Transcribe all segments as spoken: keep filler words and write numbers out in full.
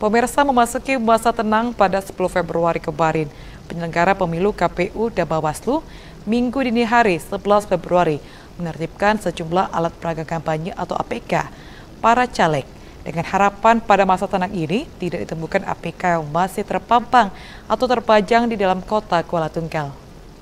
Pemirsa, memasuki masa tenang pada sepuluh Februari kemarin, penyelenggara pemilu K P U dan Bawaslu Minggu dini hari sebelas Februari menertibkan sejumlah alat peraga kampanye atau A P K para caleg dengan harapan pada masa tenang ini tidak ditemukan A P K yang masih terpampang atau terpajang di dalam kota Kuala Tunggal.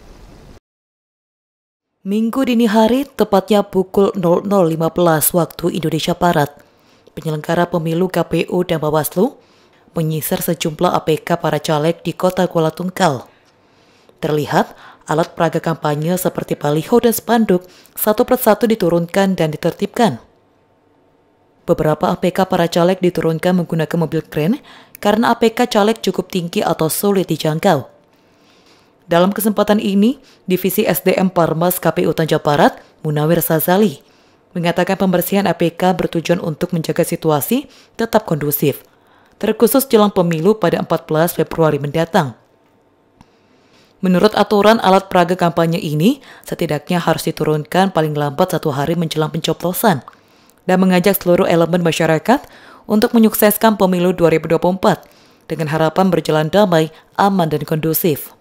Minggu dini hari, tepatnya pukul nol nol lima belas waktu Indonesia Barat, penyelenggara pemilu K P U dan Bawaslu menyisir sejumlah A P K para caleg di kota Kuala Tunggal. Terlihat alat peraga kampanye seperti baliho dan spanduk satu persatu diturunkan dan ditertibkan. Beberapa A P K para caleg diturunkan menggunakan mobil kren karena A P K caleg cukup tinggi atau sulit dijangkau. Dalam kesempatan ini, Divisi S D M Parmas K P U Tanja Barat, Munawir Sazali, mengatakan pembersihan A P K bertujuan untuk menjaga situasi tetap kondusif, terkhusus jelang pemilu pada empat belas Februari mendatang. Menurut aturan, alat peraga kampanye ini setidaknya harus diturunkan paling lambat satu hari menjelang pencoblosan dan mengajak seluruh elemen masyarakat untuk menyukseskan pemilu dua ribu dua puluh empat dengan harapan berjalan damai, aman, dan kondusif.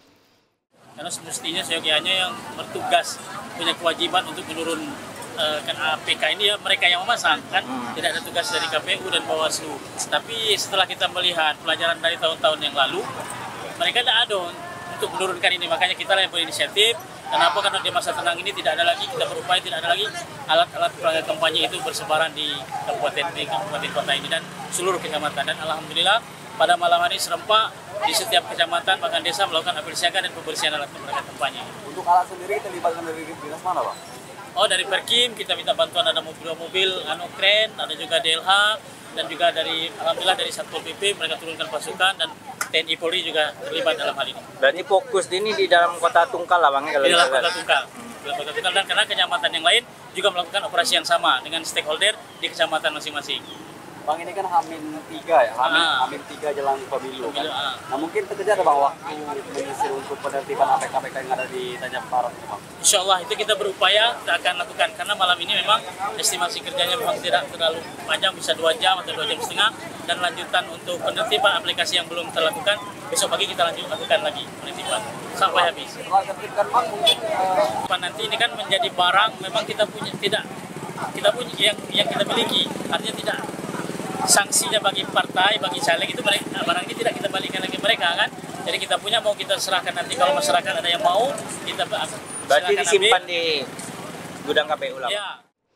Karena semestinya seyogianya yang bertugas punya kewajiban untuk menurun uh, kan A P K ini ya mereka yang memasang kan, hmm. tidak ada tugas dari K P U dan Bawaslu. Tapi setelah kita melihat pelajaran dari tahun-tahun yang lalu, mereka tidak ada untuk menurunkan ini, makanya kita yang berinisiatif. Kenapa? Karena di masa tenang ini tidak ada lagi, kita berupaya tidak ada lagi alat-alat peraga kampanye itu bersebaran di kabupaten, di kabupaten kota ini dan seluruh kecamatan. Dan alhamdulillah pada malam hari serempak di setiap kecamatan bahkan desa melakukan apel-siaga dan pembersihan alat peraga kampanye. Untuk alat sendiri kita libatkan dari dinas mana, Pak? Oh, dari Perkim kita minta bantuan, ada mobil-mobil anu kren, ada juga D L H, dan juga dari alhamdulillah dari Satpol P P mereka turunkan pasukan dan T N I Polri juga terlibat dalam hal ini. Berarti fokus ini di dalam kota Tungkal lah, Bang? Kalau di dalam kota Tungkal. Hmm. Di dalam kota Tungkal, dan karena kecamatan yang lain juga melakukan operasi yang sama dengan stakeholder di kecamatan masing-masing. Bang, ini kan Hamin tiga ya, Hamin, ah. Hamin tiga jelang pemilu, pemilu kan? ah. Nah mungkin terkejar Bang waktu menyisir untuk penertiban A P K A P K yang ada di Tanja Barat, Bang? Insya Allah itu kita berupaya, kita akan lakukan, karena malam ini memang estimasi kerjanya memang tidak terlalu panjang, bisa dua jam atau dua jam setengah, dan lanjutan untuk penertiban aplikasi yang belum terlakukan, besok pagi kita lanjut lakukan lagi penertiban sampai habis. Kalau tertibkan Bang, mungkin uh... nanti ini kan menjadi barang, memang kita punya, tidak kita punya yang yang kita miliki, artinya tidak sanksinya bagi partai, bagi caleg itu mereka, barang ini tidak kita balikan lagi mereka kan. Jadi kita punya, mau kita serahkan nanti kalau masyarakat ada yang mau, kita berarti disimpan ambil di gudang K P U lah. Ya.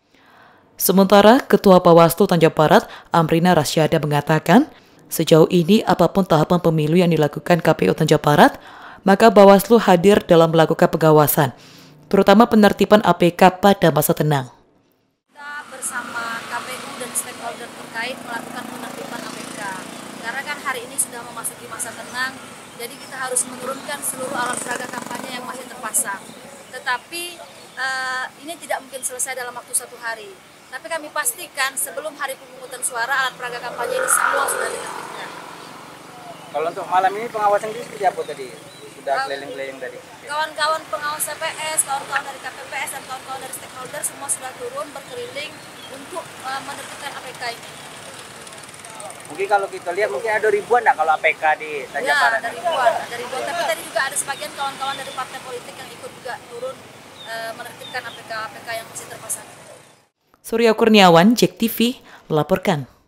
Sementara Ketua Bawaslu Tanja Barat, Amrina Rasyada mengatakan, sejauh ini apapun tahapan pemilu yang dilakukan K P U Tanja Barat, maka Bawaslu hadir dalam melakukan pengawasan, terutama penertiban A P K pada masa tenang. Bersama K P U dan stakeholder terkait melakukan penertiban A P K, karena kan hari ini sudah memasuki masa tenang, jadi kita harus menurunkan seluruh alat peraga kampanye yang masih terpasang. Tetapi uh, ini tidak mungkin selesai dalam waktu satu hari, tapi kami pastikan sebelum hari pemungutan suara alat peraga kampanye ini semua sudah ditertibkan. Kalau untuk malam ini pengawasan itu seperti apa tadi? Sudah keliling-keliling tadi? Kawan-kawan pengawas C P S, kawan-kawan dari K P P S, dan kawan-kawan dari stakeholder semua sudah turun berkeliling untuk uh, menertibkan A P K ini. Mungkin kalau kita lihat mungkin ada ribuan nggak kalau A P K di Tanja Barat? Ya, ada ribuan, ada ribuan. Tapi tadi juga ada sebagian kawan-kawan dari partai politik yang ikut juga turun uh, menertibkan A P K A P K yang masih terpasang. Surya Kurniawan, J E K T V, melaporkan.